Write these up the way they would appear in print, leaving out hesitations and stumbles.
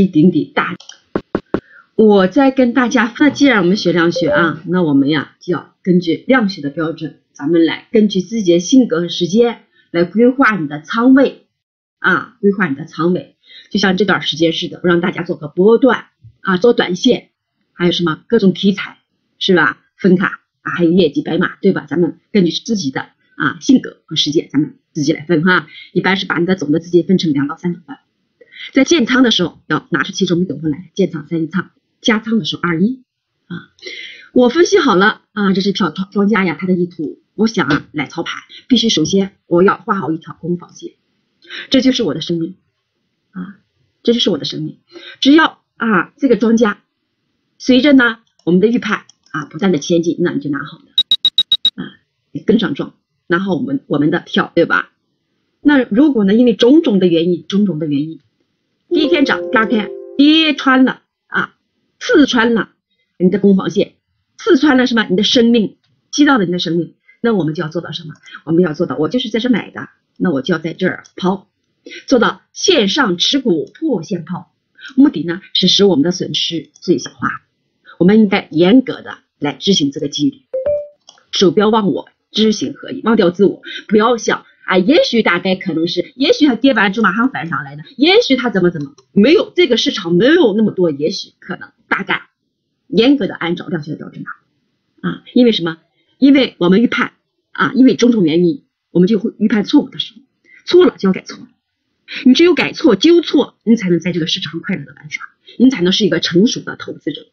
低顶底大。我在跟大家，那既然我们学量学啊，那我们呀就要根据量学的标准，咱们来根据自己的性格和时间来规划你的仓位啊，规划你的仓位。就像这段时间似的，我让大家做个波段啊，做短线，还有什么各种题材是吧？分卡啊，还有业绩白马，对吧？咱们根据自己的性格和时间，咱们自己来分哈。一般是把你的总的资金分成2到3等份，在建仓的时候要拿出其中一等份来建仓3仓，加仓的时候2:1啊。我分析好了啊，这是票庄家呀，他的意图，我想来操盘，必须首先我要画好一条攻防线，这就是我的生命啊，这就是我的生命。只要这个庄家随着呢我们的预判不断的前进，那你就拿好的你跟上庄，拿好我们的票，对吧？那如果呢因为种种的原因，第一天涨，第二天跌穿了刺穿了你的攻防线，刺穿了什么？你的生命，击到了你的生命，那我们就要做到什么？我们要做到，我就是在这买的，那我就要在这儿抛，做到线上持股破线抛，目的呢是使我们的损失最小化。我们应该严格的来执行这个纪律，手标忘我，知行合一，忘掉自我，不要想也许大概可能是，也许它跌完之后马上反上来的，也许它怎么，没有，这个市场没有那么多也许可能，大概严格的按照量学的标准因为什么？因为我们预判因为种种原因，我们就会预判错误的时候，错了就要改错，你只有改错纠错，你才能在这个市场快乐的玩耍，你才能是一个成熟的投资者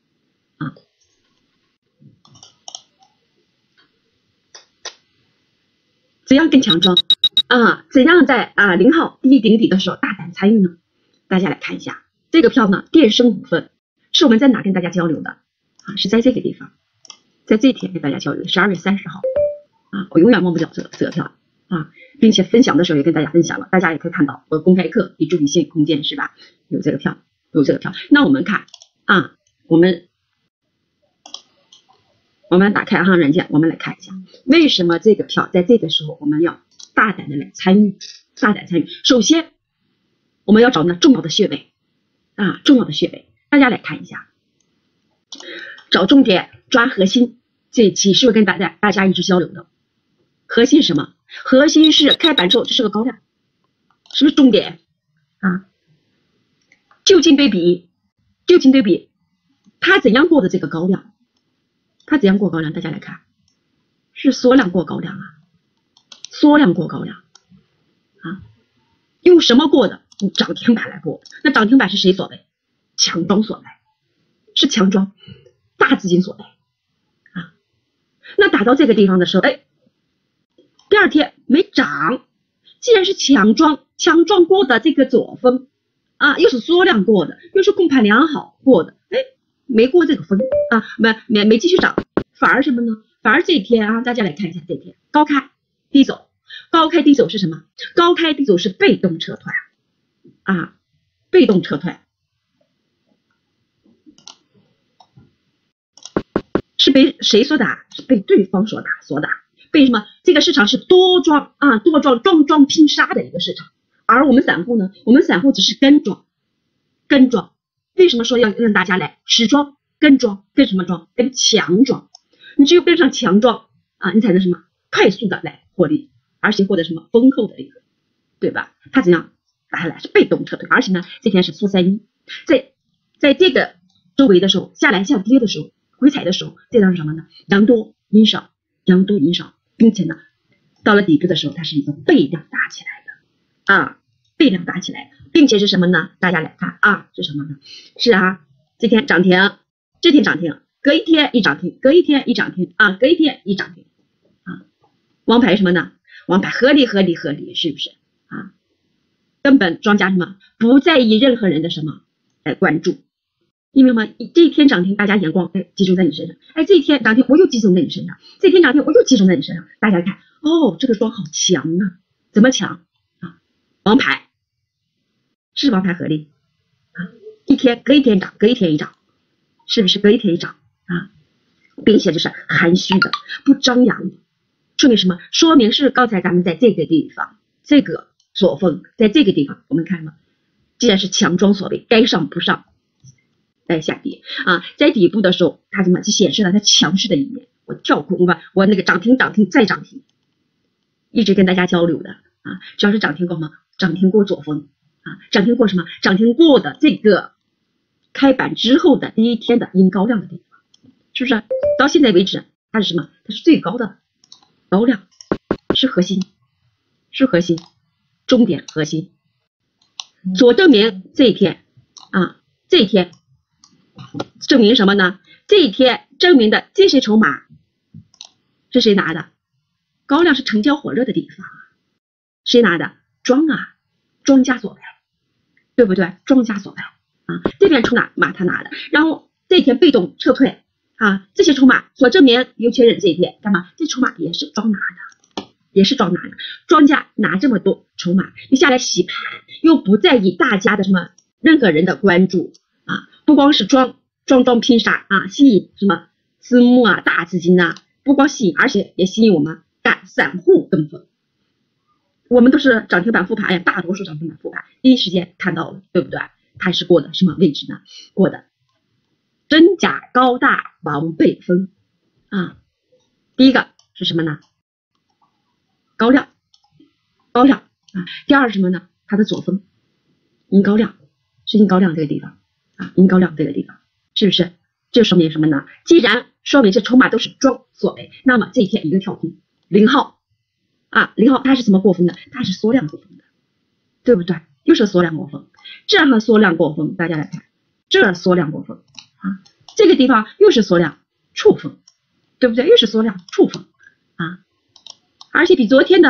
怎样更强壮怎样在0号第一顶底的时候大胆参与呢？大家来看一下这个票呢，电声股份是我们在哪跟大家交流的是在这个地方，在这天跟大家交流的12月30号我永远忘不了这个票并且分享的时候也跟大家分享了，大家也可以看到我公开课以注意性空间是吧？有这个票。那我们看我们打开软件，我们来看一下为什么这个票在这个时候我们要大胆的来参与，首先我们要找那重要的穴位大家来看一下，找重点，抓核心。这一期是不是跟大家一直交流的？核心是什么？核心是开板之后这是个高量，是不是重点就近对比它怎样过的这个高量？大家来看，是缩量过高量用什么过的？用涨停板来过的。那涨停板是谁所为？强庄所为，是强庄大资金所为那打到这个地方的时候第二天没涨，既然是强庄过的这个左峰又是缩量过的，又是控盘良好过的没过这个峰没继续涨，反而什么呢？反而这一天大家来看一下，这一天高开低走，是什么？高开低走是被动撤退被动撤退是被谁所打？是被对方所打，被什么？这个市场是多庄庄拼杀的一个市场，而我们散户呢？我们散户只是跟庄。为什么说要让大家来实庄跟庄？跟什么庄？跟强庄。你只有跟上强庄你才能什么？快速的来获利，而且获得什么丰厚的一个，对吧？它怎样打下来？是被动撤退，而且呢，这天是负31，在这个周围的时候，下来下跌的时候，回踩的时候，这张是什么呢？阳多阴少，并且呢，到了底部的时候，它是一个倍量打起来的并且是什么呢？大家来看是什么呢？是这天涨停，隔一天一涨停，隔一天一涨停王牌什么呢？王牌合理，是不是根本庄家什么不在意任何人的什么来关注，因为这一天涨停，大家眼光集中在你身上，这一天涨停我又集中在你身上，大家看这个庄好强怎么强王牌是王牌合力隔一天涨，隔一天一涨，是不是？隔一天一涨并且就是含蓄的，不张扬的，说明什么？说明是刚才咱们在这个地方，这个左峰在这个地方，我们看既然是强装所谓，该上不上，来下跌啊，在底部的时候，它怎么就显示了它强势的一面？我跳空吧，我那个涨停再涨停，一直跟大家交流的啊，只要是涨停过吗？涨停过左峰啊，涨停过什么？涨停过的这个开板之后的第一天的阴高量的地方，是不是？到现在为止，它是什么？它是最高的高量，是核心，重点核心。左证明这一天啊，这一天证明什么呢？这一天证明的这些筹码是谁拿的？高量是成交火热的地方，谁拿的？庄家所为，对不对？庄家所为啊，这边筹码他拿的，然后这一天被动撤退啊，这些筹码所证明有确认这一天干嘛？这筹码也是庄拿的，庄家拿这么多筹码，你下来洗盘，又不在意大家的什么任何人的关注啊，不光是庄拼杀啊，吸引什么私募啊、大资金啊，不光吸引，而且也吸引我们散户跟风。我们都是涨停板复盘呀，大多数涨停板复盘第一时间看到了，对不对？它是过的什么位置呢？过的真假高大王背风啊。第一个是什么呢？高量啊。第二是什么呢？它的左峰阴高量，是阴高量这个地方啊，阴高量这个地方是不是？这说明什么呢？既然说明这筹码都是庄所为，那么这一天一个跳空0号啊，0号它是怎么过峰的？它是缩量过峰的，对不对？又是缩量过峰，这样的缩量过峰，大家来看，这缩量过峰啊，这个地方又是缩量触峰，对不对？又是缩量触峰啊，而且比昨天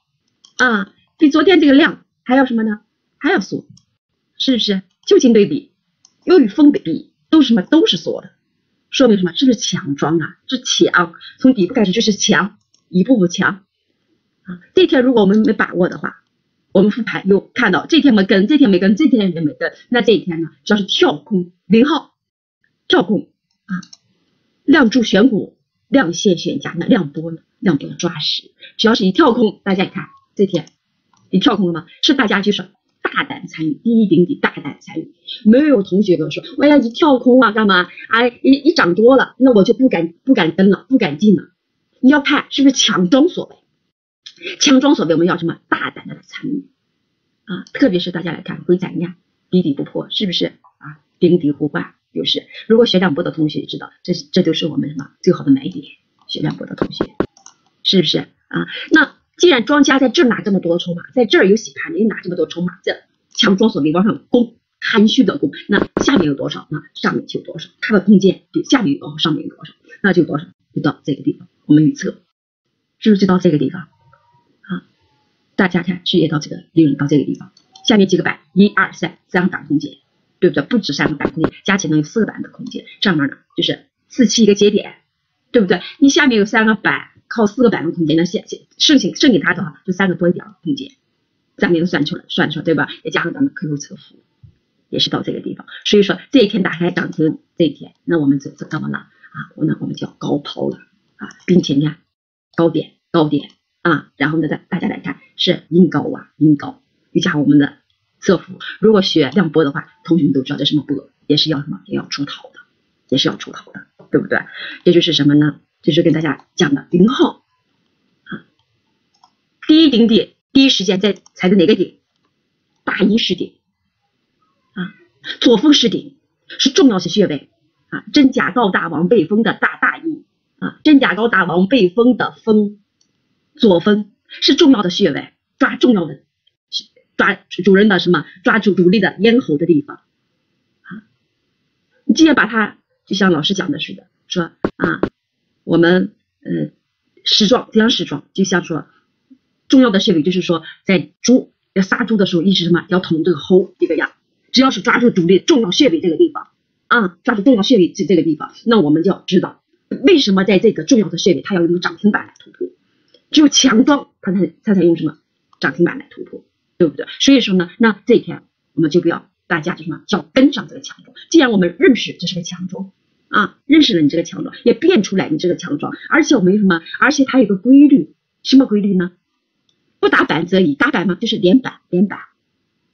这个量还要什么呢？还要缩，是不是？就近对比，又与峰比，都是什么？都是缩的，说明什么？是不是强庄啊？是强，从底部开始就是强，一步步强啊。这天如果我们没把握的话，我们复盘又看到这天没跟，这天没跟，这天也没跟，那这一天呢，只要是跳空0号跳空啊，量柱选股，量线选价，那量波呢？量波的抓实，只要是一跳空，大家一看这天你跳空了吗？是大家就是大胆参与，第一顶底大胆参与。没有同学跟我说，我要一跳空啊，干嘛？一涨多了，那我就不敢跟了，不敢进了。你要看是不是强庄所为，强庄所为，我们要什么？大胆的来参与啊！特别是大家来看回展压，低底不破，是不是啊？顶底互换，就是如果学两波的同学知道，这就是我们什么最好的买点。学两波的同学，是不是啊？那既然庄家在这拿这么多筹码，在这儿有洗盘的，又拿这么多筹码，这强庄所为往上攻，含蓄的攻，那下面有多少？那上面就有多少，它的空间比下面有多少，上面有多少，那就多少，就到这个地方。我们预测是不是就到这个地方啊？大家看，是也到这个利润到这个地方，下面几个板，1、2、3，3个板空间，对不对？不止3个板空间，加起来能有4个板的空间，上面呢就是4、7一个节点，对不对？你下面有3个板，靠4个板的空间，那剩给它的话，就3个多一点的空间，咱们算出来，对吧？也加上咱们 QQ 测幅，也是到这个地方。所以说这一天打开涨停，这一天，那我们怎么了啊？我们就要高抛了啊，并且呢，高点啊，然后呢，大家来看是阴高啊，阴高，又加上我们的测幅。如果学量波的话，同学们都知道这是什么波，也是要什么，也要出逃的，对不对？这就是什么呢？就是跟大家讲的0号啊，第一顶点，第一时间在踩的哪个顶？大阴是顶啊，左峰是顶，是重要的穴位啊，真假高大王背风的大阴啊，真假高大王背风的风，左峰是重要的穴位，抓重要的，抓主人的什么？抓住主力的咽喉的地方啊，你既然把它就像老师讲的似的，说啊，我们实状这样实状，就像说重要的穴位，就是说在猪要杀猪的时候，一直什么要捅这个喉这个样，只要是抓住主力重要穴位这个地方啊，抓住重要穴位这个地方，那我们就要知道为什么在这个重要的穴位，它要用涨停板来突破，只有强庄它才用什么涨停板来突破，对不对？所以说呢，那这一天我们就不要大家就什么要跟上这个强庄，既然我们认识这是个强庄啊，认识了你这个强庄，也变出来你这个强庄，而且我们什么？而且它有个规律，什么规律呢？不打板则已，打板嘛就是连板，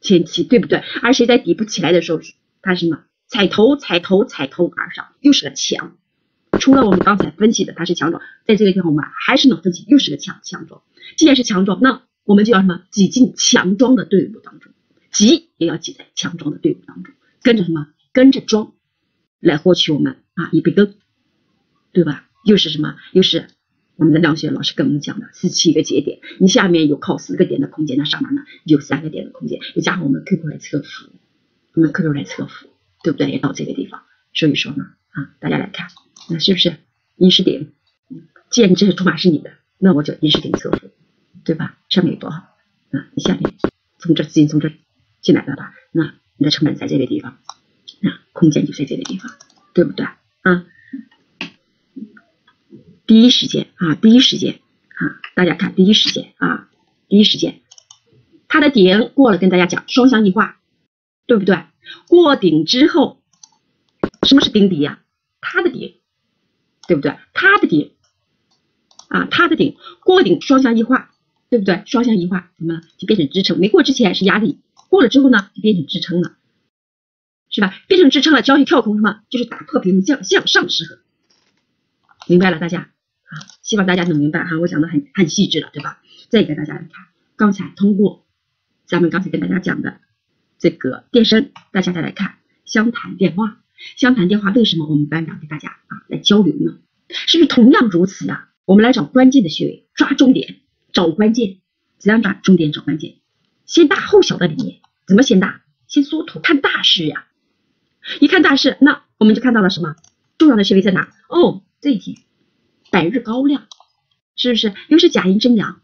前期，对不对？而谁在底部起来的时候，它是什么？踩头而上，又是个强。除了我们刚才分析的它是强壮，在这个地方我们还是能分析又是个强壮。既然是强壮，那我们就要什么？挤进强壮的队伍当中，挤也要挤在强壮的队伍当中，跟着什么？跟着庄来获取我们一倍更，对吧？又是什么？又是我们的量学老师跟我们讲的47个节点，你下面有靠4个点的空间，那上面呢有3个点的空间，又加上我们 QQ 来测幅，对不对？也到这个地方，所以说呢大家来看，那是不是因式点？既然你这些筹码是你的，那我就因式点测幅，对吧？上面有多少？你下面从这资金从这进来了吧？那你的成本在这个地方，那空间就在这个地方，对不对？第一时间，大家看第一时间，它的顶过了，跟大家讲双向异化，对不对？过顶之后，什么是顶底呀？它的顶，对不对？它的顶过顶双向异化，对不对？双向异化怎么了？就变成支撑，没过之前是压力，过了之后呢，就变成支撑了，是吧？变成支撑了，只要去跳空什么，就是打破平衡向上适合，明白了大家？希望大家能明白我讲的很细致了，对吧？再给大家来看，刚才通过咱们刚才跟大家讲的这个电声，大家再来看湘潭电话，为什么我们班长给大家来交流呢？是不是同样如此呀？我们来找关键的穴位，抓重点，找关键，怎样抓重点找关键？先大后小的理念，怎么先大？先缩图，看大势呀。一看大势，那我们就看到了什么？重要的穴位在哪？这一天百日高亮，是不是又是假阴真阳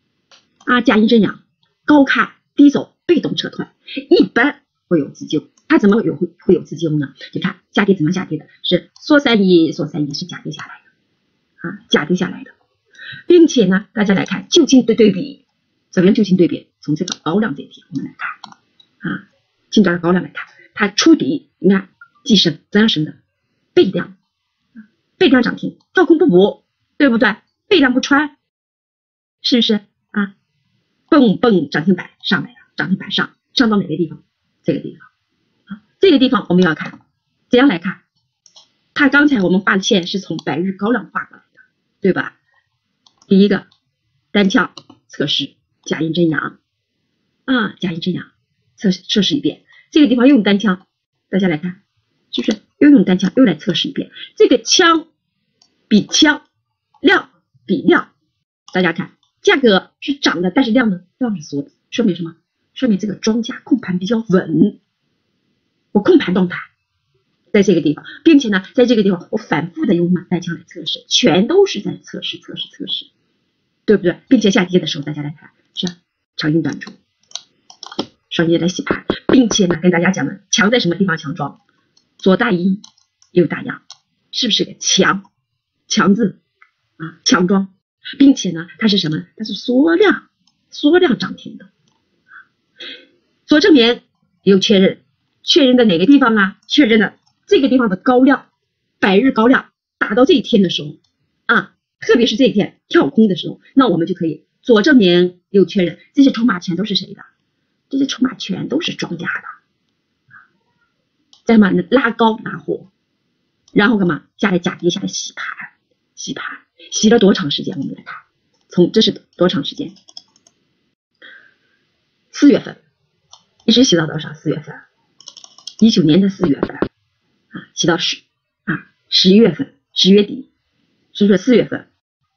高开低走，被动撤退，一般会有自救。它怎么会有自救呢？你看下跌怎么下跌的？是缩三一是假跌下来的，并且呢，大家来看就近对比，怎么样就近对比？从这个高亮这一天我们来看近端的高亮来看，它触底，你看即升，怎样升的？背量涨停，跳空不补，对不对？背量不穿，是不是蹦涨停板上来了，上到哪个地方？这个地方我们要看，怎样来看？它刚才我们画的线是从百日高亮画过来的，对吧？第一个单枪测试假阴真阳测试一遍，这个地方又用单枪，大家来看，是不是又用单枪又来测试一遍？这个枪比枪，量比量，大家看价格是涨的，但是量呢？量是缩的，说明什么？说明这个庄家控盘比较稳，我控盘动态在这个地方，并且呢，在这个地方我反复的用单枪来测试，全都是在测试，对不对？并且下跌的时候，大家来看，是长阴短出，双阴来洗盘，并且呢，跟大家讲的强在什么地方？强庄，左大阴，右大阳，是不是个强字强庄？并且呢，它是什么？它是缩量涨停的。左正面有确认的哪个地方确认的这个地方的高量，百日高量达到这一天的时候特别是这一天跳空的时候，那我们就可以左正面有确认，这些筹码全都是谁的？这些筹码全都是庄家的，在什么拉高拿货，然后干嘛？下来假跌下来洗盘，洗了多长时间？我们来看，这是多长时间？4月份一直洗到多少？4月份，19年的4月份洗到11月份，10月底，是不是4月份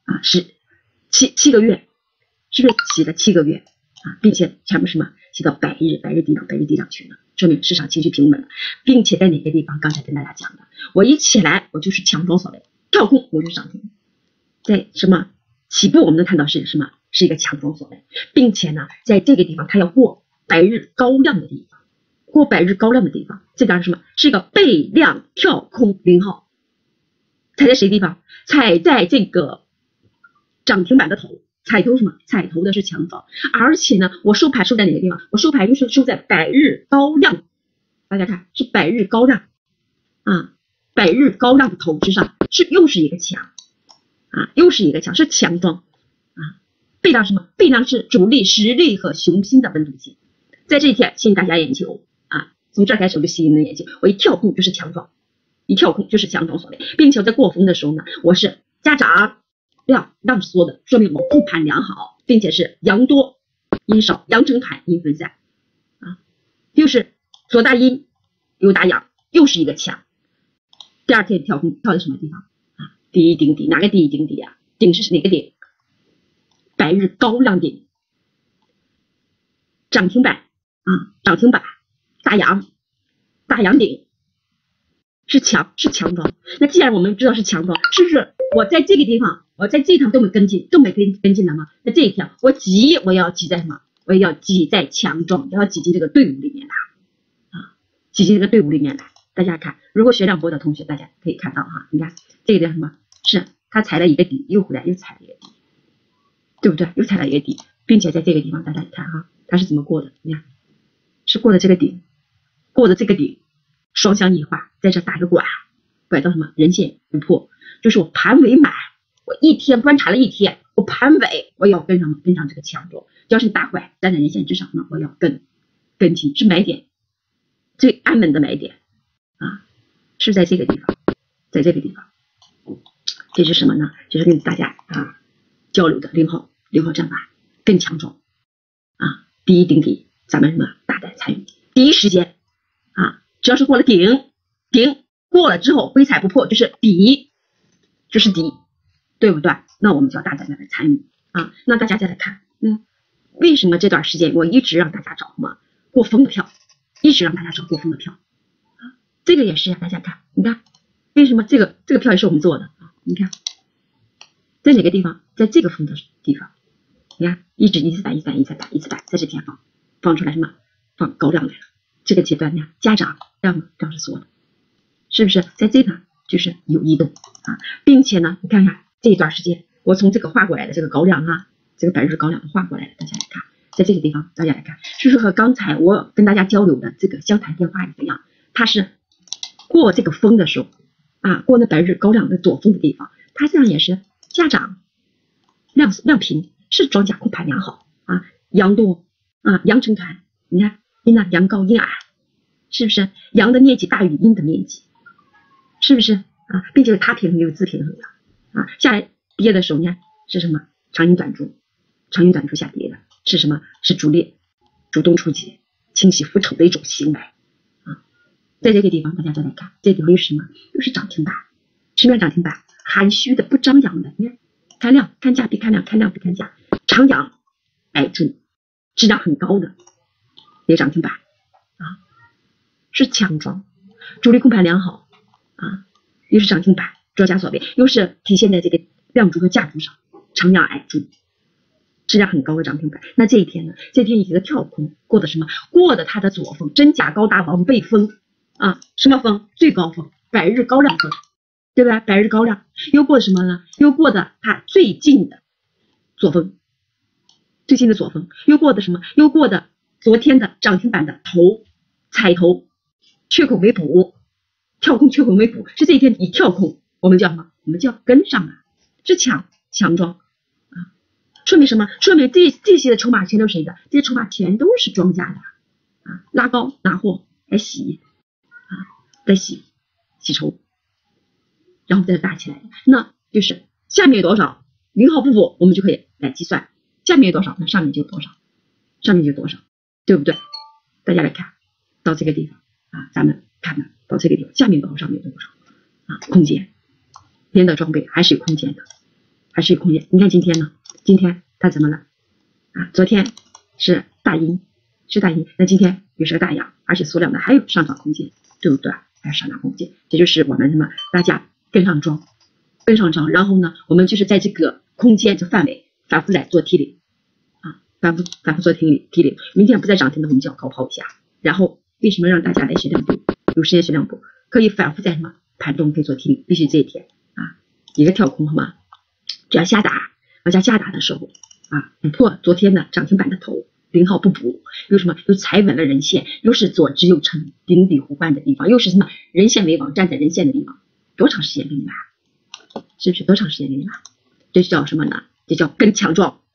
7个月，是不是洗了7个月并且全部什么洗到百日低档群了，说明市场情绪平稳了，并且在哪个地方？刚才跟大家讲的，我一起来我就是强庄所谓，跳空我就是涨停，在什么起步我们能看到是什么？是一个强庄所谓，并且呢，在这个地方它要过百日高亮的地方，这个是什么？是一个背量跳空0号，踩在谁地方？踩在这个涨停板的头，踩头什么？踩头的是强庄，而且呢，我收盘收在哪个地方？我收盘就是收在百日高亮，大家看是百日高亮百日高亮的头之上，又是一个强是强庄背量什么？背量是主力实力和雄心的稳定性， 在这一天吸引大家眼球啊，从这儿开始我就吸引了眼球，我一跳空就是强壮，一跳空就是强壮所谓，并且在过风的时候呢，我是家长让说的，说明我复盘良好，并且是阳多阴少，阳成盘阴分散啊，又是左大阴右大阳，又是一个强。第二天跳空跳的什么地方啊？第一顶底，哪个第一顶底啊？顶是哪个顶？百日高亮顶，涨停板啊，涨停板，大阳顶是强庄。那既然我们知道是强庄，是不是我在这个地方，我在这一趟都没跟进了吗？那这一条我要挤在什么？我也要挤在强庄，要挤进这个队伍里面来啊，挤进这个队伍里面来。大家看，如果学两波的同学，大家可以看到哈，你看这个地方什么？是他踩了一个底，又回来又踩了一个底，对不对？又踩了一个底，并且在这个地方，大家看哈，他是怎么过的？你看，是过了这个顶，双向异化，在这打个拐到什么？人线不破，就是我盘尾买，我一天观察了一天，我盘尾我要跟上这个强弱，要是大拐站在人线之上，那我要跟进，是买点，最安稳的买点啊，是在这个地方，这是什么呢？就是跟大家啊交流的零号战法更强壮啊，第一顶底咱们什么大胆参与，第一时间啊，只要是过了顶过了之后微踩不破就是底，对不对？那我们就要大胆的来参与啊。那大家再来看，为什么这段时间我一直让大家找什么过风的票，啊，这个也是呀，大家看，你看为什么这个票也是我们做的啊？你看在哪个地方？在这个风的地方，你看一次板，在这天放出来什么？放高量来了。这个阶段呢，家长让是说的，是不是在这呢就是有异动啊？并且呢，你看看这一段时间，我从这个画过来的这个高量啊，这个百日高量画过来的，大家来看，在这个地方大家来看，是不是和刚才我跟大家交流的这个相谈电话一样？它是过这个风的时候啊，过那百日高量的左峰的地方，它这样也是家长量平，是庄家控盘良好啊，阳多啊，阳成团，你看阴呢阳高阴矮，是不是阳的面积大于阴的面积？是不是啊？并且它平衡就是自平衡的啊。下来跌的时候呢是什么？长阴短柱下跌的是什么？是主力主动出击清洗浮筹的一种行为啊。在这个地方大家再来看，这个地方又是什么？又是涨停板，什么样涨停板？含蓄的不张扬的，你看看量看价比看量，看量比看价，长阳挨住，质量很高的也涨停板啊，是强庄，主力控盘良好啊，又是涨停板，庄家所为，又是体现在这个量柱和价柱上，长阳挨住，质量很高的涨停板。那这一天呢？这天一个跳空过的什么？过的它的左峰，真假高大王背峰啊，什么峰？最高峰，百日高量峰，对吧？百日高量又过的什么呢？又过的它最近的左峰，又过的什么？又过的昨天的涨停板的头踩头，缺口没补，跳空缺口没补，是这一天一跳空，我们叫什么？我们叫跟上啊，是强庄啊，说明什么？说明这些的筹码全都是谁的？这些筹码全都是庄家的啊，拉高拿货来洗啊，来洗筹，然后再打起来，那就是下面有多少零号不补，我们就可以来计算下面有多少，那上面就有多少，对不对？大家来看到这个地方啊，咱们看到到这个地方，下面多少，上面多少啊？空间，连的装备还是有空间的，你看今天呢？今天它怎么了啊？昨天是大阴，那今天又是个大阳，而且缩量的还有上涨空间，对不对？还有上涨空间，这就是我们什么？大家跟上庄，然后呢，我们就是在这个空间这范围反复来做提领啊，反复做提领。明天不再涨停的，我们就要高抛一下。然后为什么让大家来学两步？有时间学两步，可以反复在什么盘中可以做提领，必须这一天啊，一个跳空好吗？只要下打，往下打的时候啊，补破昨天的涨停板的头。零号不补，又什么？又踩稳了人线，又是左支右撑，顶底互换的地方，又是什么？人线为王，站在人线的地方，多长时间给你买？是不是多长时间给你买？这叫什么呢？这叫跟强壮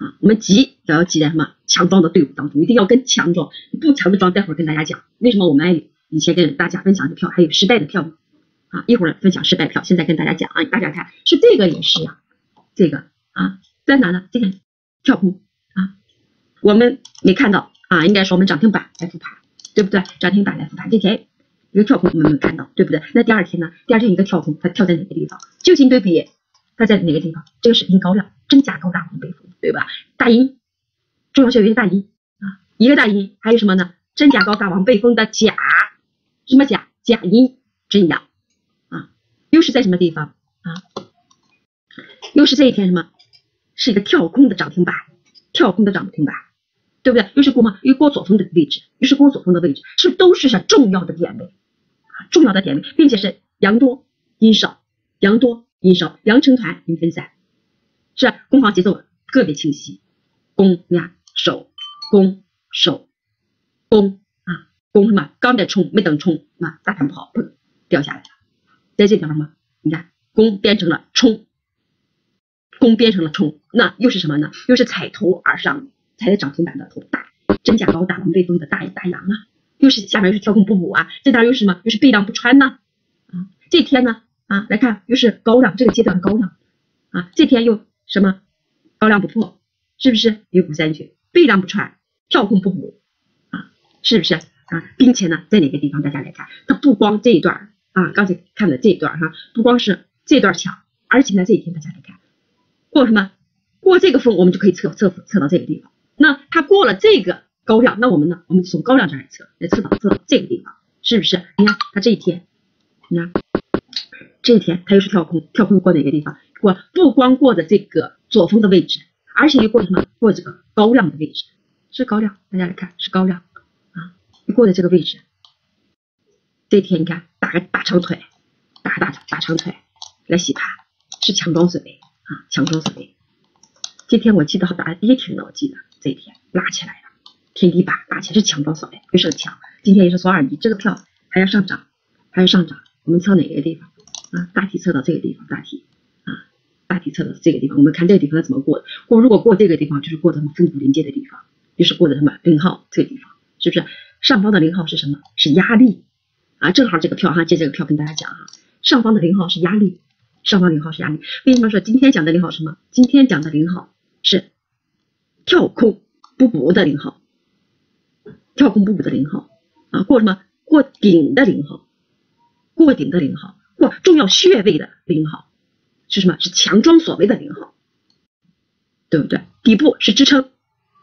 啊，我们急要挤在什么强壮的队伍当中，一定要跟强壮，不强的壮，待会儿跟大家讲为什么我们以前跟大家分享的票还有失败的票啊，一会儿分享失败票，现在跟大家讲啊，大家看是这个也是啊，这个啊在哪呢？这个跳空啊，我们没看到啊，应该说我们涨停板来复盘，对不对？涨停板来复盘，这天一个跳空我们没看到，对不对？那第二天呢？第二天一个跳空，它跳在哪个地方？就近对比，它在哪个地方？这个是阴高量，真假高大往背风，对吧？大阴，中小穴位大阴啊，一个大阴，还有什么呢？真假高大往背风的假，什么假？假阴真阳啊，又是在什么地方啊？又是这一天什么？是一个跳空的涨停板，跳空的涨停板，对不对？又是过吗？又过左峰的位置，又是过左峰的位置，是都是重要的点位啊，重要的点位，并且是阳多阴少，阳多阴少，阳成团阴分散，是攻防节奏特别清晰，攻呀守，攻守攻啊，攻什么？刚在冲，没等冲啊，大盘跑砰掉下来了，在这地方吗？你看攻变成了冲，攻变成了冲，那又是什么呢？又是踩头而上，踩在涨停板的头大，真假高大往背风的大阳啊，又是下面又是跳空不补啊，这边又是什么？又是背量不穿呢啊，这天呢啊，来看又是高量，这个阶段高量啊，这天又什么高量不破，是不是有股三绝？背量不穿，跳空不补啊，是不是啊？并且呢，在哪个地方大家来看，它不光这一段啊，刚才看的这一段哈，不光是这段强，而且呢这一天大家来看过什么？过这个峰我们就可以测到这个地方。那它过了这个高量，那我们呢？我们从高量这儿来测到这个地方，是不是？你看它这一天，你看这一天它又是跳空，跳空过哪个地方？过不光过的这个左峰的位置，而且又过什么？过这个高量的位置，是高量，大家来看是高量啊，又过的这个位置。这一天你看打个大长腿，打长腿来洗盘，是强装水位啊，强装水位。今天我记得打跌停了，我记得这一天拉起来了，天地板拉起来是强装水位，又是强。今天也是说2.1，这个票还要上涨，我们测哪个地方啊？大体测到这个地方，大体测到这个地方。我们看这个地方它怎么过的？如果过这个地方，就是过的什么分股临界的地方，就是过的什么0号这个地方，是不是？上方的0号是什么？是压力啊！正好这个票哈，借这个票跟大家讲哈，上方的0号是压力。上方0号是压力，为什么说今天讲的0号是什么？今天讲的0号是跳空不补的0号，跳空不补的0号啊，过什么？过顶的0号，过顶的0号，过重要穴位的0号，是什么？是强装所谓的0号，对不对？底部是支撑，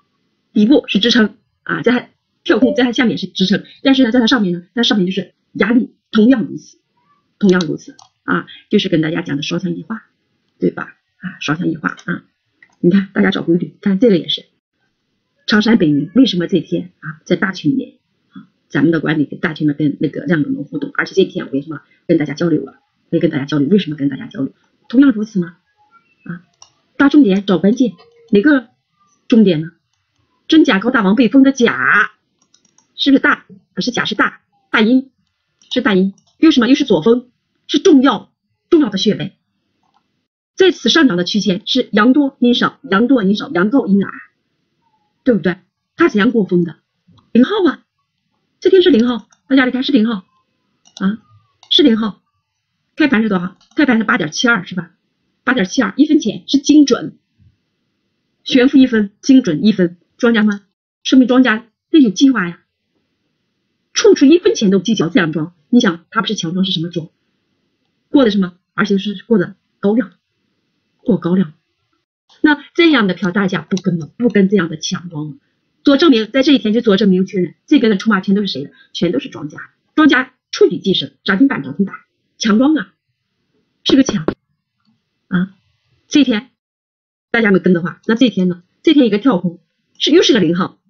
啊，在它跳空，在它下面是支撑，但是呢，在它上面呢，在上面就是压力，同样如此。啊，就是跟大家讲的双向异化，对吧？啊，双向异化啊，你看大家找规律，看这个也是长山北云，为什么这天啊在大群里面啊，咱们的管理跟大群里面跟那个量能互动，而且这天我为什么跟大家交流了？为什么跟大家交流？同样如此吗？啊，大重点找关键，哪个重点呢？真假高大往背风的假，是不是大？不是假，是大阴，是大阴，又什么？又是左峰。是重要的穴位，在此上涨的区间是阳多阴少，阳高阴矮，对不对？它怎样过峰的？0号啊，这天是0号，大家来看是0号啊，是0号。开盘是多少？开盘是 8.72 是吧？ 8.72， 1分钱是精准，悬浮1分，精准1分，庄家们，说明庄家这有计划呀，处处1分钱都计较，这样庄，你想它不是强庄是什么庄？过的什么？而且是过的高量，过高量。那这样的票大家不跟这样的强庄了。做证明，在这一天就做证明确认，这边的筹码全都是谁的？全都是庄家，触底即升，涨停板，强庄啊，是个强啊。这一天大家没跟的话，那这一天呢？这天一个跳空，又是个0号，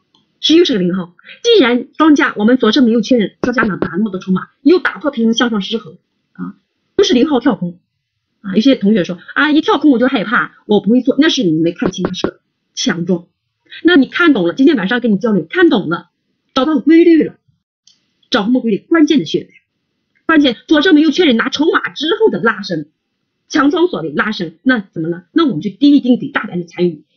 既然庄家我们做证明又确认，庄家拿那么多筹码，又打破平衡向上失衡啊。都是0号跳空啊！有些同学说啊，一跳空我就害怕，我不会做，那是你没看清它是个强庄。那你看懂了，今天晚上跟你交流，看懂了，找到规律了，找什么规律？关键的穴位，关键做证明又确认拿筹码之后的拉升，强庄所谓拉升，那怎么了？那我们就低一定得大胆的参与，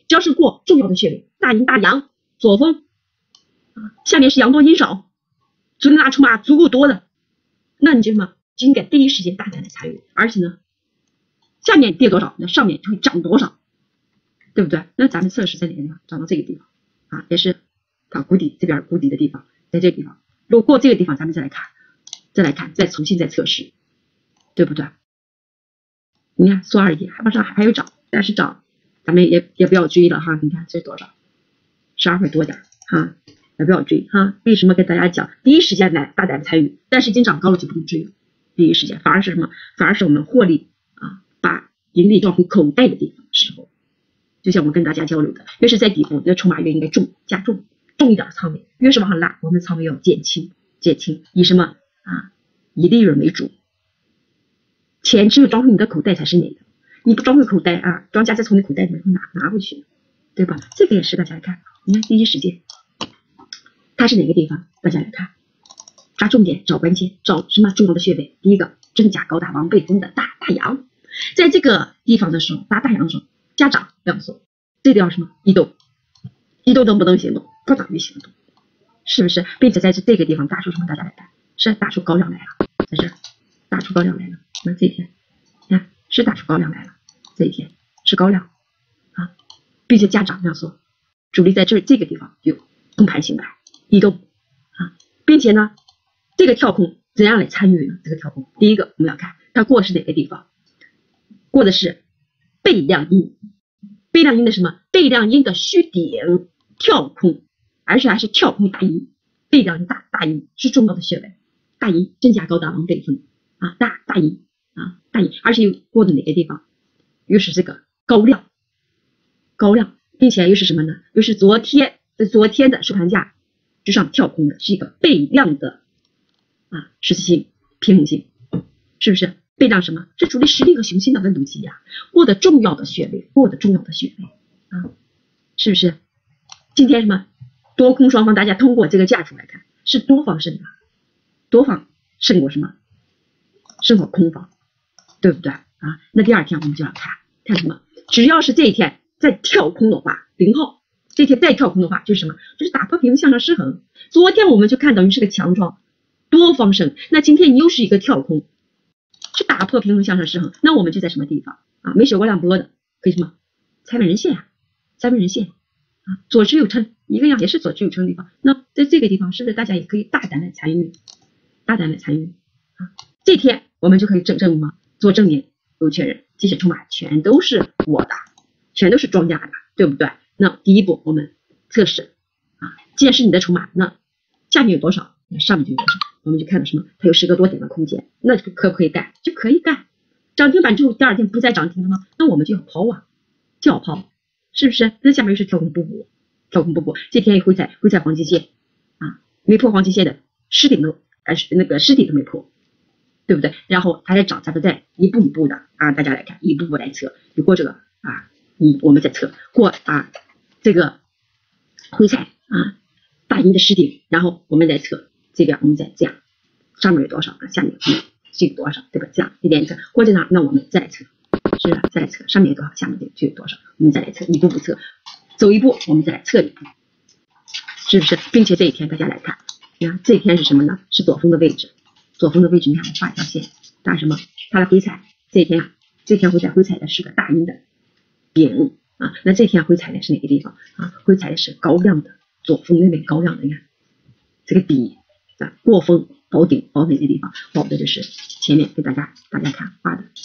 只要是过重要的穴位，大阴大阳左风下面是阳多阴少，足能拿筹码足够多的，那你就什么就应该第一时间大胆的参与，而且呢下面跌多少，那上面就会涨多少，对不对？那咱们测试在哪个地方？涨到这个地方啊，也是到谷底这边谷底的地方，在这个地方，如果过这个地方，咱们再来看，再重新再测试，对不对？你看说而已，还往上还有涨，但是涨咱们也不要追了哈。你看这是多少？12块多点哈，也不要追哈。为什么跟大家讲第一时间来大胆参与？但是已经涨高了就不能追了，第一时间反而是什么？反而是我们获利啊，把盈利调回口袋的地方的时候，就像我跟大家交流的，越是在底部，那筹码越应该加重一点仓位，越是往上拉，我们仓位要减轻，以什么啊？以利润为主。钱只有装回你的口袋才是你的，你不装回口袋啊，庄家再从你口袋里面拿回去，对吧？这个也是大家来看，你看第一时间它是哪个地方？大家来看，抓重点，找关键，找什么重要的穴位？第一个，真假高大王背风的大阳，在这个地方的时候，大阳的时候家长要说，这叫什么？移动能不能行动？不等于行动，是不是？并且在这个地方大出什么？大家来看，是大出高量来了，在这大出高量来了。那这一天，你看是大出高量来了，这一天是高量啊，并且家长要说，主力在这个地方有崩盘形态移动啊，并且呢，这个跳空怎样来参与呢？这个跳空，第一个我们要看它过的是哪个地方，过的是背量阴，背量阴的什么？背量阴的虚顶跳空，而且还是跳空大阴，背量阴大阴是重要的穴位，大阴真假高大王背风啊，大阴。啊，大阴，而且又过的哪个地方？又是这个高量，并且又是什么呢？又是昨天的收盘价之上跳空的，是一个背量的啊十字星平衡星，是不是？背量什么？是主力实力和雄心的温度计呀，过的重要的穴位啊，是不是？今天什么多空双方，大家通过这个价数来看，是多方胜的，多方胜过什么？胜过空方。对不对啊？那第二天我们就要看什么？只要是这一天再跳空的话，0号这天再跳空的话，就是什么？就是打破平衡向上失衡。昨天我们就看等于是个强壮多方胜，那今天你又是一个跳空，是打破平衡向上失衡。那我们就在什么地方啊？没学过量波的可以什么？踩稳人线啊，左支右撑，一个样也是左支右撑的地方。那在这个地方，是不是大家也可以大胆的参与啊？这天我们就可以证明吗？做证明有确认，这些筹码全都是我的，全都是庄家的，对不对？那第一步我们测试啊，既然是你的筹码，那下面有多少，那上面就有多少，我们就看到什么？它有10个多点的空间，那可不可以干？就可以干。涨停板之后第二天不再涨停了吗？那我们就要抛啊，是不是？那下面又是跳空不补，这天也会在黄金线啊，没破黄金线的尸体都没破。对不对？然后它在涨，咱们再一步一步的啊，大家来看，一步步来测，有过这个啊，我们再测过啊，这个回踩啊，大阴的失顶，然后我们再测这边，我们再这样，上面有多少啊？下面这个多少，对吧？这样一点一测，或者呢，那我们再来测，是吧？再来测上面有多少，下面就有多少，我们再来测，一步步测，走一步，我们再来测一步，是不是？并且这一天大家来看，你看这一天是什么呢？是左峰的位置。你看我画一条线，大什么？它的回踩，这天回踩的是个大阴的顶啊，那这天回踩的是哪个地方啊？回踩的是高量的左峰那边高量的，你看这个底啊，过峰保顶保哪个地方？保的就是前面给大家看画的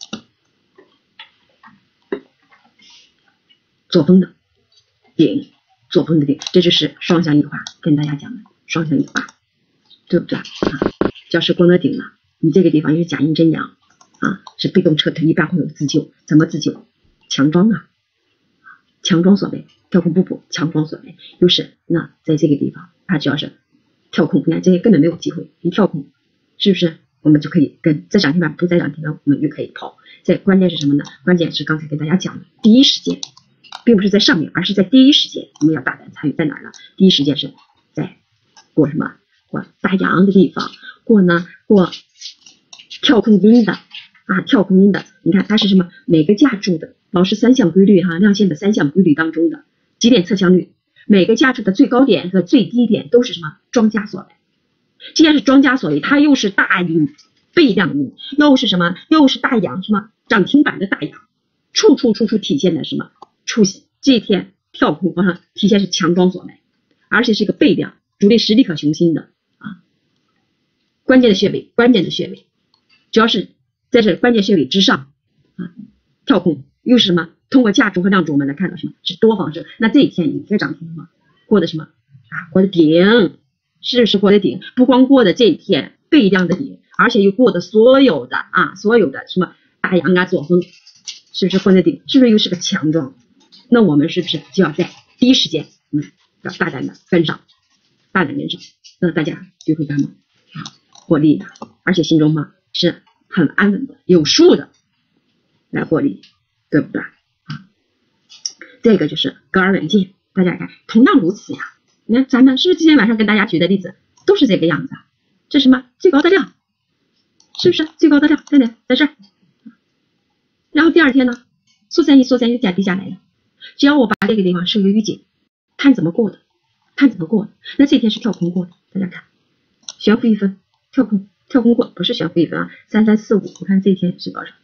左峰的顶，这就是双向异化，跟大家讲的双向异化，对不对啊？叫是光的顶了，你这个地方也是假阴真阳啊，是被动撤退，一般会有自救，怎么自救？强装啊，强装所为，跳空不补，强装所为，又是那在这个地方，它只要是跳空，你看这些根本没有机会，一跳空，是不是？我们就可以跟在涨停板不在涨停板，我们就可以跑。这关键是什么呢？关键是刚才跟大家讲的，第一时间，并不是在上面，而是在第一时间，我们要大胆参与，在哪儿呢？第一时间是在过什么？过大阳的地方。过跳空阴的啊，你看它是什么？每个价柱的老师3项规律量线的3项规律当中的极点测向率，每个价值的最高点和最低点都是什么？庄家所为。既然是庄家所为，它又是大阴倍量阴，又是什么？又是大阳，什么涨停板的大阳，处处体现的什么？这一天跳空体现是强庄所为，而且是一个倍量，主力实力可雄心的关键的穴位，只要是在这关键穴位之上跳空又是什么？通过价值和量值我们来看到什么？是多方式。那这一天你这涨停什么？过的什么过的顶，是不是过的顶？不光过的这一天倍量的顶，而且又过的所有的什么大阳做风，是不是过的顶？是不是又是个强庄？那我们是不是就要在第一时间要大胆的跟上，那大家就会干嘛获利的，而且心中是很安稳的，有数的来获利，对不对这个就是格尔软件，大家看同样如此呀。你看咱们是不是今天晚上跟大家举的例子都是这个样子这是什么？最高的量，是不是最高的量在哪？在这儿。然后第二天呢，缩散就减低下来了。只要我把这个地方设一个预警，看怎么过的。那这天是跳空过的，大家看悬浮一分，跳空过，不是悬浮一分3345，我看这一天是多少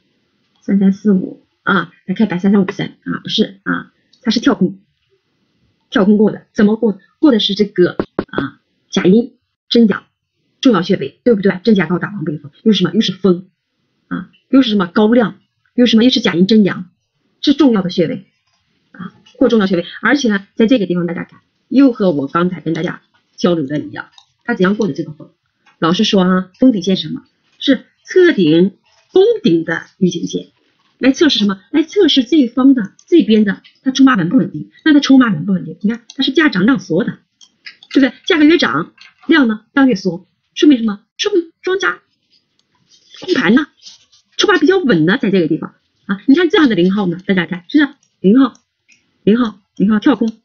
？3345来看3353不是它是跳空过的，怎么过？过的是这个假阴真阳重要穴位，对不对？真假高大王背风，又是什么？又是风又是什么？高量，又是假阴真阳，是重要的穴位过重要穴位。而且呢，在这个地方大家看，又和我刚才跟大家交流的一样，它怎样过的这个风？老师说封顶线是什么？是测顶攻顶的预警线，来测试什么？来测试这一方的这边的它筹码稳不稳定？那它筹码稳不稳定？你看它是价涨量缩的，对不对？价格越涨，量越缩，说明什么？说明庄家控盘呢，筹码比较稳呢，在这个地方你看这样的0号呢，大家看是不是0号跳空，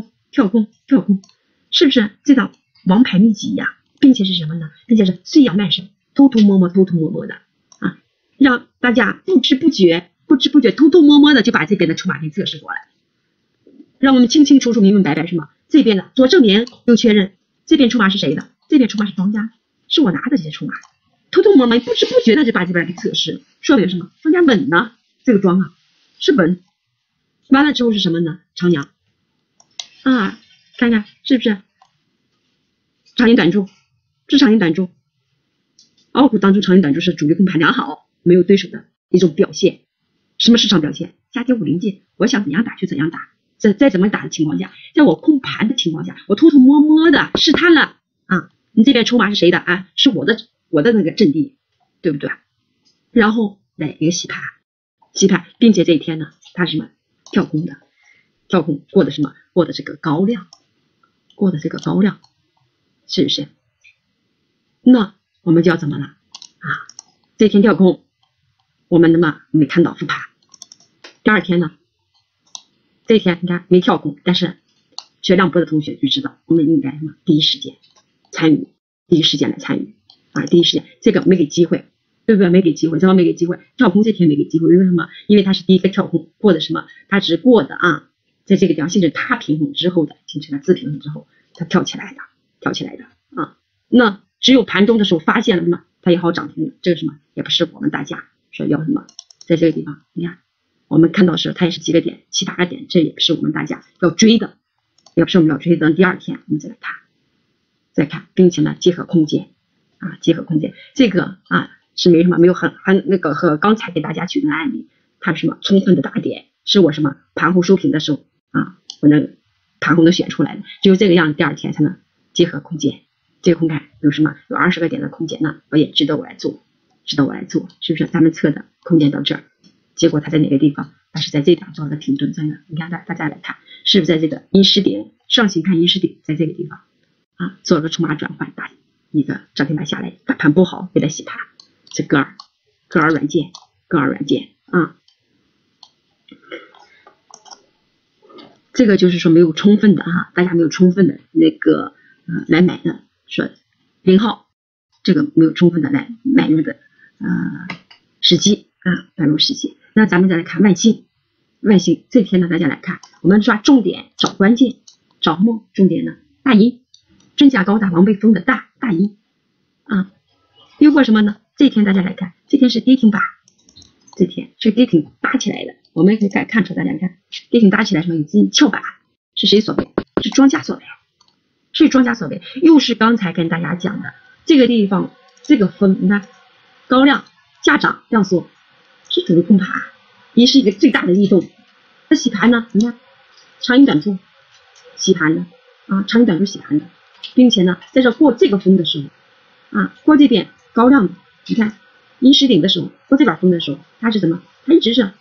是不是这档王牌秘籍呀？并且是什么呢？并且是虽阳卖神，偷偷摸摸的让大家不知不觉偷偷摸摸的就把这边的筹码给测试过来，让我们清清楚楚明明白白什么？这边的左证明又确认这边筹码是谁的？这边筹码是庄家，是我拿的这些筹码，偷偷摸摸不知不觉的就把这边给测试，说明什么？庄家稳呢，这个庄是稳。完了之后是什么呢？长阳看看是不是长阴短柱？是长阴短柱。傲虎当中长阴短柱是主力控盘良好，没有对手的一种表现。什么市场表现？下跌50键，我想怎样打就怎样打，在怎么打的情况下，在我控盘的情况下，我偷偷摸摸的试探了你这边筹码是谁的是我的那个阵地，对不对？然后来一个洗盘，并且这一天呢，它是什么？跳空过的什么？过的这个高量，是不是？那我们就要怎么了这天跳空，我们没看到复盘。第二天呢，这一天你看没跳空，但是学量波的同学就知道我们应该什么？第一时间参与，第一时间来参与第一时间这个没给机会，对不对？没给机会，怎么没给机会？跳空这天没给机会，因为什么？因为它是第一个跳空过的什么？它只是过的在这个地方形成它平衡之后的，形成了自平衡之后，它跳起来的那只有盘中的时候发现了什么？它也好涨停的，这个什么也不是我们大家说要什么，在这个地方你看我们看到是它也是几个点，7、8个点，这也不是我们大家要追的，也不是我们要追的。第二天我们再看，并且呢结合空间这个是没有很那个和刚才给大家举的案例，它是什么充分的打点，是我什么盘后收评的时候我能盘后能选出来的，只有这个样，第二天才能结合空间。这个空间有什么？有20个点的空间呢，我也值得我来做，是不是？咱们测的空间到这儿，结果它在哪个地方？它是在这点做了个停顿，真的，你看大家来看，是不是在这个阴实顶上行看阴实顶，在这个地方做了个筹码转换，打一个涨停板下来，把盘不好给它洗盘，这个尔软件这个就是说没有充分的大家没有充分的那个来买的，说0号这个没有充分的来买入的时机那咱们再来看万信外形。这天呢，大家来看，我们抓重点，找关键，找什么重点呢？大阴，真假高大王被封的大阴啊。又或什么呢？这天大家来看，这天是跌停板，这天是跌停搭起来的。我们可以看出，大家看跌停搭起来什么？有资金翘板，是谁所为？是庄家所为，是庄家所为。又是刚才跟大家讲的这个地方，这个峰，你看高量价涨量缩，是主力控盘，也是一个最大的异动。那洗盘呢？你看长阴短柱洗盘的啊，长阴短柱洗盘的，并且呢，在这过这个峰的时候啊，过这边高量的，你看阴实顶的时候，过这边峰的时候，它是什么？它一直是，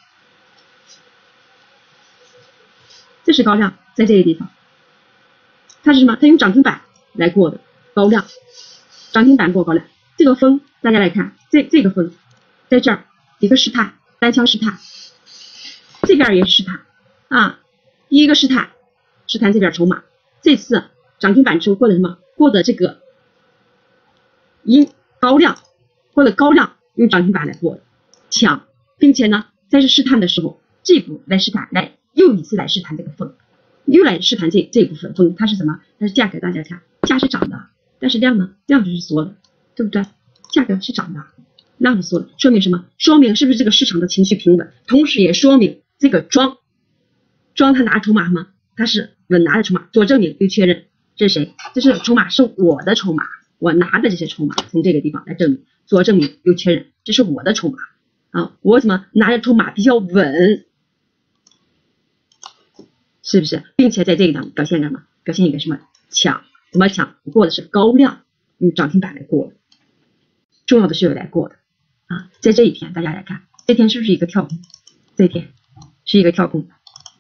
这是高量，在这个地方，它是什么？它用涨停板来过的高量，涨停板过高量。这个峰大家来看，这个峰在这儿一个试探，单枪试探，这边也是试探啊，第一个试探这边筹码，这次涨停板之后过的什么？过的这个阴高量，过的高量用涨停板来过的强，并且呢，在这试探的时候，这步来试探，来又一次来试探这个峰，又来试探这部分峰，它是什么？它是价给大家看，价是涨的，但是量呢？量就是缩的，对不对？价格是涨的，量是缩的，说明什么？说明是不是这个市场的情绪平稳？同时也说明这个庄他拿筹码吗？他是稳拿的筹码，左证明又确认，这是谁？这是筹码，是我的筹码，我拿的这些筹码，从这个地方来证明，左证明又确认，这是我的筹码啊，我怎么拿着筹码比较稳，是不是？并且在这个地方表现什么？表现一个什么强？怎么强？过的是高量，用涨停板来过的，重要的是有来过的啊。在这一天，大家来看，这天是不是一个跳空？这一天是一个跳空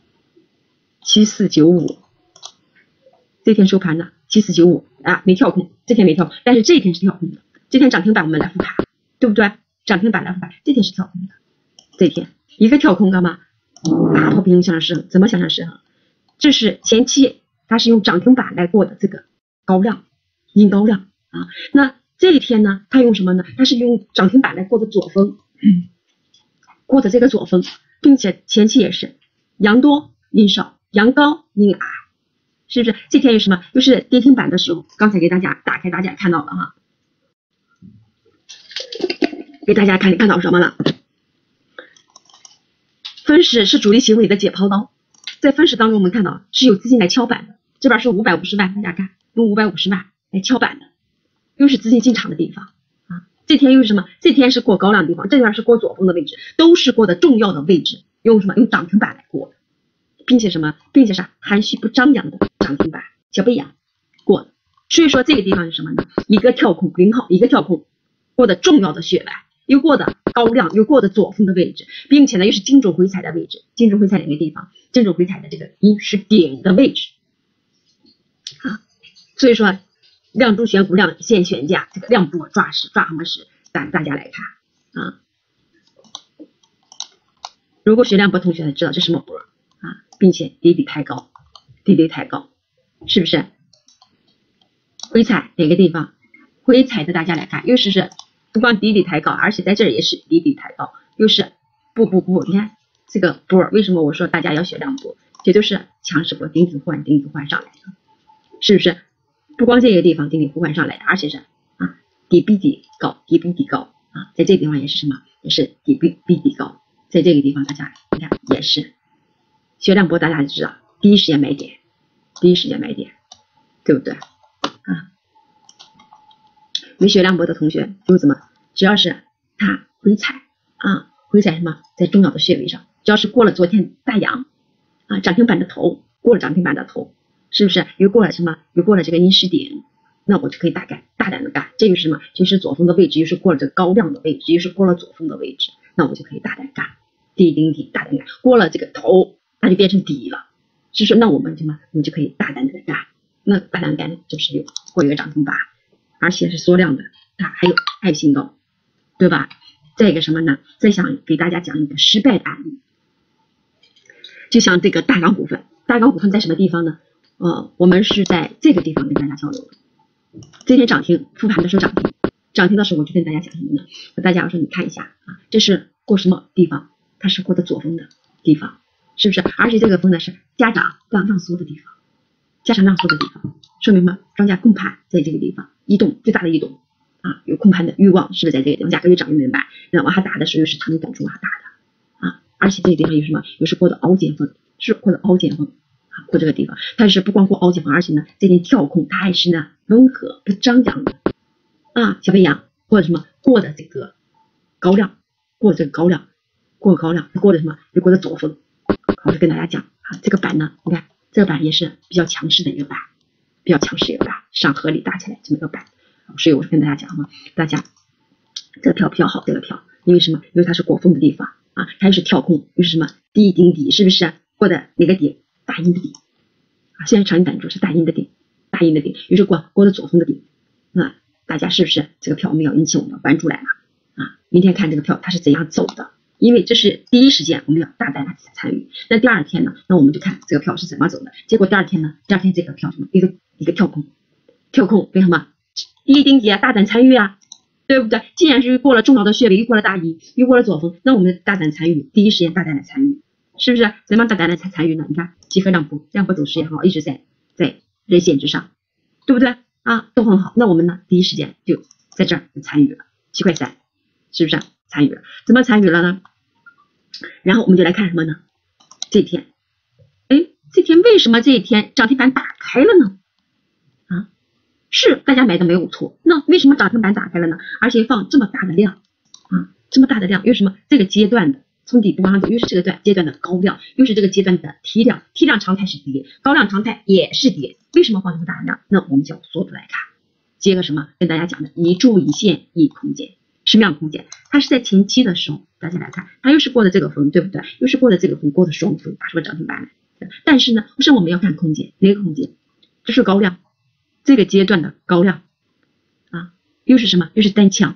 ，7495，这天收盘的7495啊，没跳空，这天没跳空，但是这一天是跳空的，这天涨停板我们来复盘，对不对？涨停板来复盘，这天是跳空的，这天一个跳空干嘛？打破平衡向上失衡，怎么向上失衡？这是前期它是用涨停板来过的这个高量，阴高量啊。那这一天呢，它用什么呢？它是用涨停板来过的左峰，过的这个左峰，并且前期也是阳多阴少，阳高阴矮，是不是？这天有什么？就是跌停板的时候，刚才给大家打开，大家看到了哈，给大家看到什么了？分时是主力行为的解剖刀，在分时当中我们看到是有资金来敲板的，这边是550万，大家看用550万来敲板的，又是资金进场的地方啊。这天又是什么？这天是过高量的地方，这边是过左峰的位置，都是过的重要的位置，用什么？用涨停板来过的，并且什么？并且是含蓄不张扬的涨停板小背阳过的。所以说这个地方是什么呢？一个跳空0号，一个跳空过的重要的血脉，又过的高量，又过的左峰的位置，并且呢又是精准回踩的位置，精准回踩哪个地方？精准回踩的这个阴实顶的位置啊。所以说量中选股，量线选价，这个量波抓实抓什么实？大家来看啊。如果学量波同学知道这是什么波啊，并且底比太高，是不是？回踩哪个地方？回踩的大家来看，又是不光底比抬高，而且在这儿也是底比抬高，又是不，你看这个波，为什么我说大家要学量波？这就是强势波，顶顶互换上来的，是不是？不光这个地方顶顶互换上来的，而且是啊底比底高啊，在这个地方也是什么？也是底比底高，在这个地方大家你看也是学量波，大家就知道第一时间买点，对不对啊？没学量波的同学就怎么？只要是它回踩啊，回踩什么？在重要的穴位上，只要是过了昨天大阳啊，涨停板的头，过了涨停板的头，是不是又过了什么？又过了这个阴实顶，那我就可以大胆的干。这个是什么？就是左峰的位置，又是过了这个高量的位置，又是过了左峰的位置，那我就可以大胆干，底顶底大胆干。过了这个头，它就变成底了，是说那我们就可以大胆的干。那大胆干就是有过一个涨停板，而且是缩量的，它还有爱心高，对吧？再一个什么呢？再想给大家讲一个失败的案例，就像这个大港股份，在什么地方呢？我们是在这个地方跟大家交流的。这天涨停，复盘的时候涨停的时候，我就跟大家讲什么呢？和大家说你看一下啊，这是过什么地方？它是过的左峰的地方， 是不是？而且这个风呢是家长量缩的地方，家长量缩的地方，说明吗？庄家控盘在这个地方移动，最大的移动啊，有控盘的欲望，是不是在这个地方？价格越涨越明白，那往下打的时候又是长期短出往下打的啊，而且这个地方有什么？又是过的凹尖峰，是过的凹尖峰啊，过这个地方，但是不光过凹尖峰，而且呢，这点跳空它还是呢温和不张扬的啊，小肥羊过的什么？过的这个高量，过这个高量，过高量，过的什么？又过的左峰。我就跟大家讲啊，这个板呢，你看这个板也是比较强势的一个板，比较强势一个板，上合理搭起来这么一个板，所以我是跟大家讲嘛，大家这个票比较好，这个票，因为什么？因为它是过峰的地方啊，它又是跳空，又是什么低顶底，是不是？过的哪个底？大阴的底啊，现在长阴短柱是大阴的顶，大阴的顶，又是过的左峰的顶，那大家是不是这个票我们要引起我们要关注来了啊？明天看这个票它是怎样走的。因为这是第一时间我们要大胆的参与，那第二天呢，那我们就看这个票是怎么走的。结果第二天呢，第二天这个票什么一个跳空，为什么？低顶底啊，大胆参与啊，对不对？既然是过了重要的穴位，又过了大阴，又过了左峰，那我们大胆参与，第一时间大胆的参与，是不是？怎么大胆的参与呢？你看集合量波走势也好，一直在人线之上，对不对啊？都很好。那我们呢，第一时间就在这儿参与了7.3块，是不是？参与了，怎么参与了呢？然后我们就来看什么呢？这一天，这天为什么这一天涨停板打开了呢？啊，是大家买的没有错，那为什么涨停板打开了呢？而且放这么大的量啊，这么大的量，又什么？这个阶段的从底部往上走，又是这个阶段的高量，又是这个阶段的梯量常态是跌，高量常态也是跌，为什么放这么大的量？那我们就要缩图来看，接个什么？跟大家讲的一柱一线一空间。什么样的空间？它是在前期的时候，大家来看，它又是过的这个峰，对不对？又是过的这个峰，过的双峰，打出了涨停板来。但是呢，不是我们要看空间，哪个空间？这是高量，这个阶段的高量啊，又是什么？又是单枪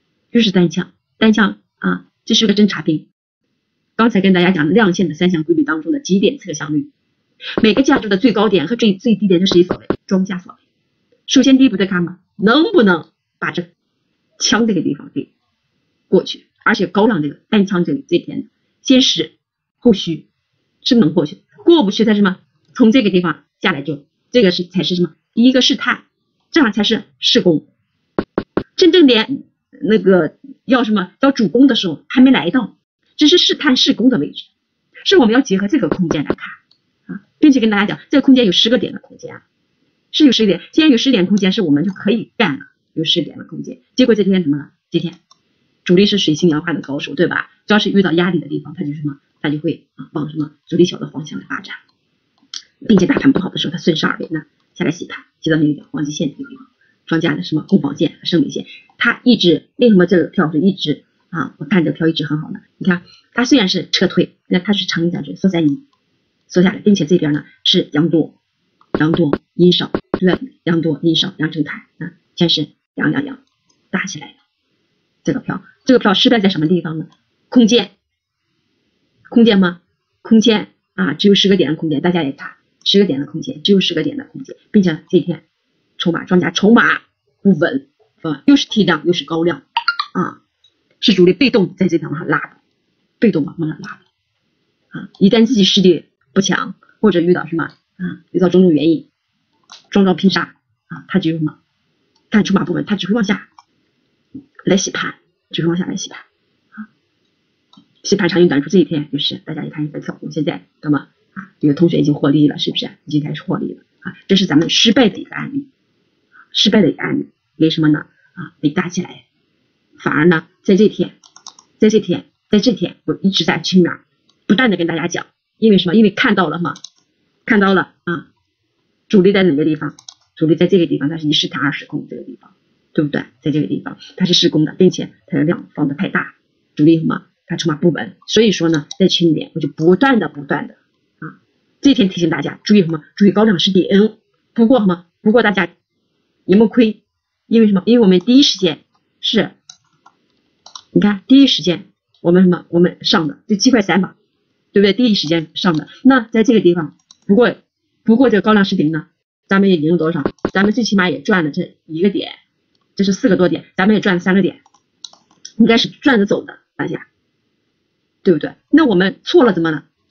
啊，这是个侦察兵。刚才跟大家讲的量线的3项规律当中的极点测向率，每个价值的最高点和最低点是谁所为？庄家所为。首先第一步再看吧，能不能把这枪这个地方给过去，而且高量这个单枪这一天先实后虚，是不能过去，过不去才什么？从这个地方下来就这个才是什么？第一个试探，这样才是试攻。真正点那个要什么？要主攻的时候还没来到，只是试探试攻的位置，是我们要结合这个空间来看啊，并且跟大家讲，这个空间有10个点的空间啊，是有10点，既然有10点空间，是我们就可以干了。有10点的空间，结果这天怎么了？这天主力是水性杨花的高手，对吧？只要是遇到压力的地方，它就什么？它就会往什么主力小的方向来发展，并且大盘不好的时候，它顺势而为呢，下来洗盘，洗到那个黄金线这个地方，庄家的什么攻防线和胜利线，它一直为什么这个票是一直啊？我看这个票一直很好呢。你看它虽然是撤退，那它是长阴短锤缩3阴，缩下来，并且这边呢是阳多阴少，对不对？阳多阴少，阳成台啊，先是阳打起来了。这个票失败在什么地方呢？空间吗？空间啊，只有10个点的空间，大家也看10个点的空间，只有10个点的空间，并且这一天庄家筹码不稳，又是梯量又是高量啊，是主力被动在这地方往上拉的，被动往上拉的啊，一旦自己实力不强，或者遇到什么啊，遇到种种原因，庄拼杀啊，他就什么？看筹码不稳，它只会往下来洗盘，啊，洗盘长阴短出这一天，就是大家一看一个跳空，现在懂吗？啊，这个同学已经获利了，是不是？已经开始获利了啊，这是咱们失败的一个案例，为什么呢？啊，被打起来，反而呢，在这天，我一直在群里面不断的跟大家讲，因为什么？因为看到了啊，主力在哪个地方？主力在这个地方，它是一试探二试攻这个地方，对不对？在这个地方它是试攻的，并且它的量放的太大，主力什么？它筹码不稳，所以说呢，在群里面我就不断的啊，这天提醒大家注意什么？注意高量是顶。不过大家也没亏，因为什么？因为我们第一时间是，你看第一时间我们上的就7.3块吧，对不对？第一时间上的，那在这个地方，不过这个高量是顶呢。咱们也赢了多少？咱们最起码也赚了这1个点，这是4个多点，咱们也赚了3个点，应该是赚着走的，大家对不对？那我们错了怎么了？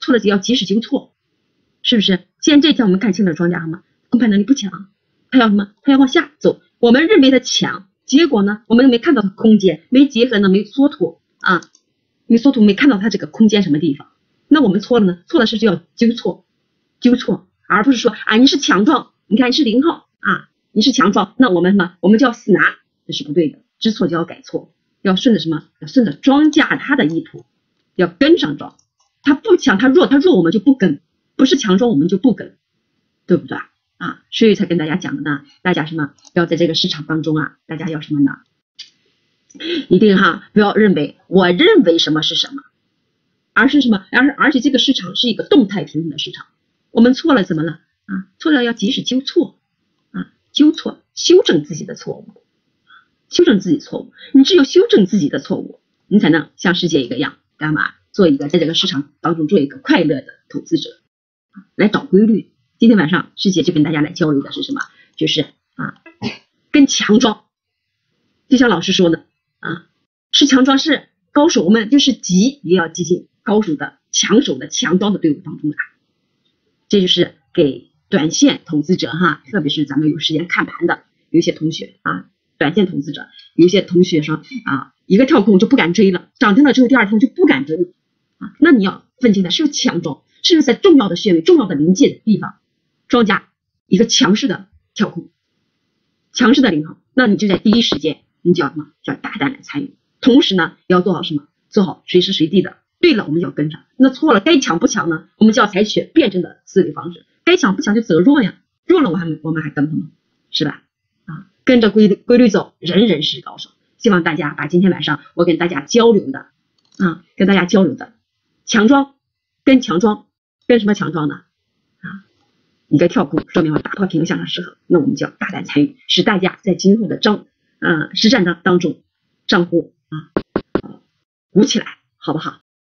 错了就要及时纠错，是不是？现在这一天我们看清了庄家什么？控盘能力不强，他要什么？他要往下走。我们认为的强，结果呢，我们没看到空间，没结合呢，没缩图啊，没缩图，没看到它这个空间什么地方。那我们错了呢？错的是就要纠错，而不是说啊你是强壮，你看你是0号啊，你是强壮，那我们什么？我们就要死拿，这是不对的。知错就要改错，要顺着什么？要顺着庄家他的意图，要跟上庄。他不强，他弱，我们就不跟，不是强庄我们就不跟，对不对啊？所以才跟大家讲的呢，大家什么要在这个市场当中啊，大家要什么呢？一定不要认为我认为什么是什么，而是什么？而且这个市场是一个动态平衡的市场，我们错了怎么了啊？错了要及时纠错啊，纠错，修正自己的错误，修正自己错误。你只有修正自己的错误，你才能像师姐一个样，干嘛？做一个在这个市场当中做一个快乐的投资者，来找规律。今天晚上师姐就跟大家来交流的是什么？就是跟强庄，就像老师说的是强庄是高手，我们就是急也要激进高手的强手的强庄的队伍当中来。这就是给短线投资者特别是咱们有时间看盘的有一些同学短线投资者，有一些同学说一个跳空就不敢追了，涨停了之后第二天就不敢追了那你要分清的是强庄，是不是在重要的穴位、重要的临界的地方，庄家一个强势的跳空，强势的领航，那你就在第一时间，你就要什么？就要大胆来参与。同时呢，要做好什么？做好随时随地的。对了，我们要跟上；那错了，该强不强呢？我们就要采取辩证的思维方式。该强不强就走弱呀，弱了我们还跟他吗？是吧？跟着规律走，人人是高手。希望大家把今天晚上我跟大家交流的强庄跟强庄，跟什么强庄呢？一个跳空，说明我打破平衡向上失衡，那我们就要大胆参与，使大家在今后的实战当中账户鼓起来，好不好？